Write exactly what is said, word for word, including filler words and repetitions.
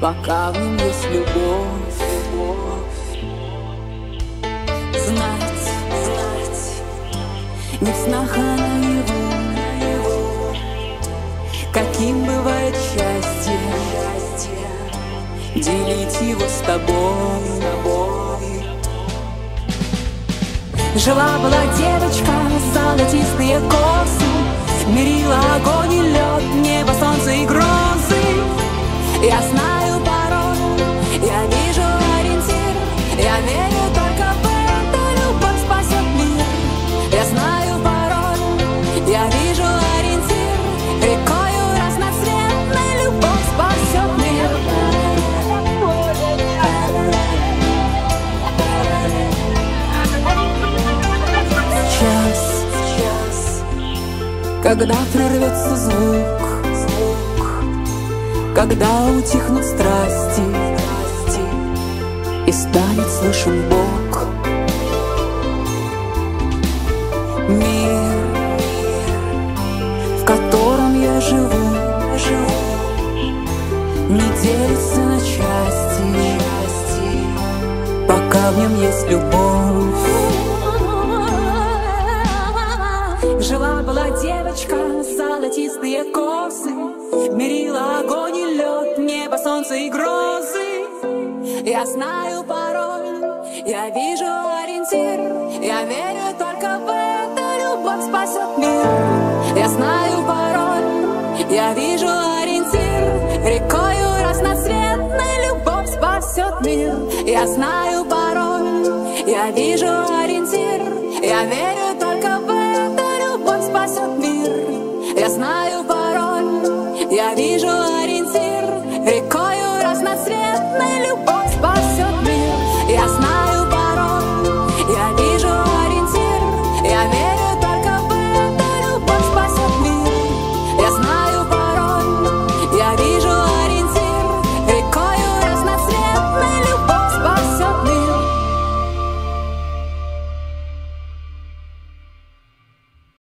пока в нем есть любовь. Знать, знать, не в снах, а наяву, каким бывает счастье, делить его с тобой. Жила-была девочка, золотистые косы, мерила огонь и лед, небо, солнце и грозы. Я знаю пароль, я вижу ориентир, я верю только в это, любовь спасет мир. Я знаю пароль, я вижу ориентир, рекою разноцветной любовь спасет мир. Час, час, когда прорвется звук, звук, когда утихнут страсти, страсти, и станет слышен Бог. Мир, в котором я живу, живу, не делится на части, части, пока в нем есть любовь. Жила-была девочка, золотистые косы, мерила огонь и лед, небо, солнце и грозы. Я знаю пароль, я вижу ориентир, я верю только в это, любовь спасет мир. Я знаю пароль, я вижу ориентир, рекою разноцветной любовь спасет мир. Я знаю пароль, я вижу ориентир, я верю только в это, любовь спасет мир. Я знаю пароль, я вижу